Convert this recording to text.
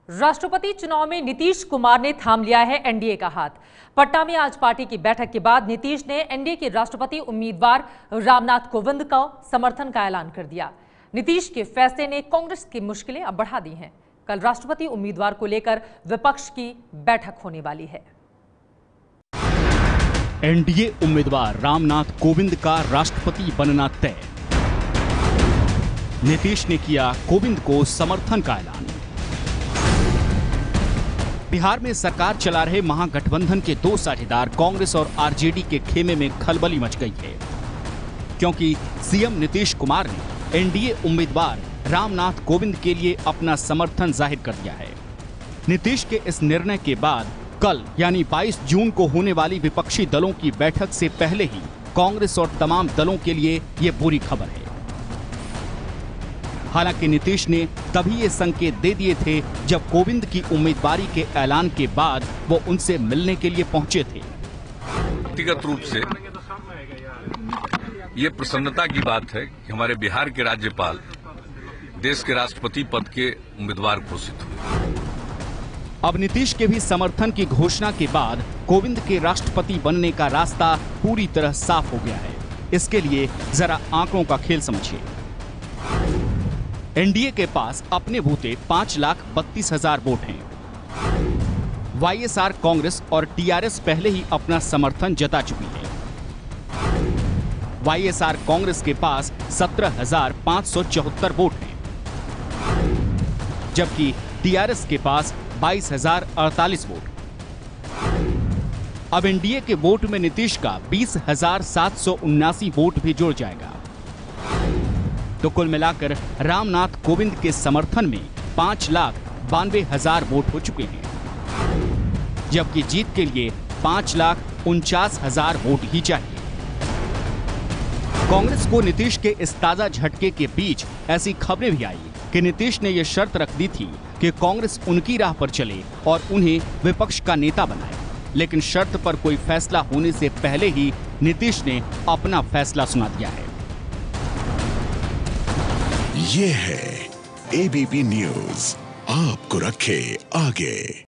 राष्ट्रपति चुनाव में नीतीश कुमार ने थाम लिया है एनडीए का हाथ। पटना में आज पार्टी की बैठक के बाद नीतीश ने एनडीए के राष्ट्रपति उम्मीदवार रामनाथ कोविंद का समर्थन का ऐलान कर दिया। नीतीश के फैसले ने कांग्रेस की मुश्किलें अब बढ़ा दी हैं। कल राष्ट्रपति उम्मीदवार को लेकर विपक्ष की बैठक होने वाली है। एनडीए उम्मीदवार रामनाथ कोविंद का राष्ट्रपति बनना तय। नीतीश ने किया कोविंद को समर्थन का ऐलान। बिहार में सरकार चला रहे महागठबंधन के दो साझेदार कांग्रेस और आरजेडी के खेमे में खलबली मच गई है, क्योंकि सीएम नीतीश कुमार ने एनडीए उम्मीदवार रामनाथ कोविंद के लिए अपना समर्थन जाहिर कर दिया है। नीतीश के इस निर्णय के बाद कल यानी 22 जून को होने वाली विपक्षी दलों की बैठक से पहले ही कांग्रेस और तमाम दलों के लिए ये बुरी खबर है। हालांकि नीतीश ने तभी ये संकेत दे दिए थे जब कोविंद की उम्मीदवारी के ऐलान के बाद वो उनसे मिलने के लिए पहुंचे थे। व्यक्तिगत रूप से ये प्रसन्नता की बात है कि हमारे बिहार के राज्यपाल देश के राष्ट्रपति पद के उम्मीदवार घोषित हुए। अब नीतीश के भी समर्थन की घोषणा के बाद कोविंद के राष्ट्रपति बनने का रास्ता पूरी तरह साफ हो गया है। इसके लिए जरा आंकड़ों का खेल समझिए। एनडीए के पास अपने बूते 5,32,000 वोट हैं। वाईएसआर कांग्रेस और टीआरएस पहले ही अपना समर्थन जता चुकी है। वाईएसआर कांग्रेस के पास 17,574 वोट हैं, जबकि टीआरएस के पास 22,048 वोट। अब एनडीए के वोट में नीतीश का 20,779 वोट भी जुड़ जाएगा, तो कुल मिलाकर रामनाथ कोविंद के समर्थन में 5,92,000 वोट हो चुके हैं, जबकि जीत के लिए 5,49,000 वोट ही चाहिए। कांग्रेस को नीतीश के इस ताजा झटके के बीच ऐसी खबरें भी आई कि नीतीश ने यह शर्त रख दी थी कि कांग्रेस उनकी राह पर चले और उन्हें विपक्ष का नेता बनाए, लेकिन शर्त पर कोई फैसला होने से पहले ही नीतीश ने अपना फैसला सुना दिया है। ये है एबीपी न्यूज़, आपको रखे आगे।